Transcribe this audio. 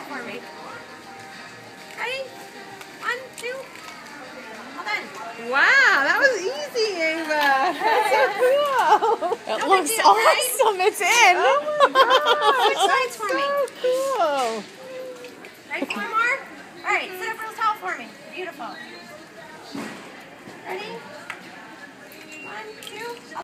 for me. Ready? 1, 2. All done. Wow, that was easy, Ava. That's so cool. It No looks big deal, right? awesome. It's in. Oh my gosh, Switch sides for me. so cool. Ready for one more? All right, sit up real tall for me. Beautiful. Ready? 1, 2.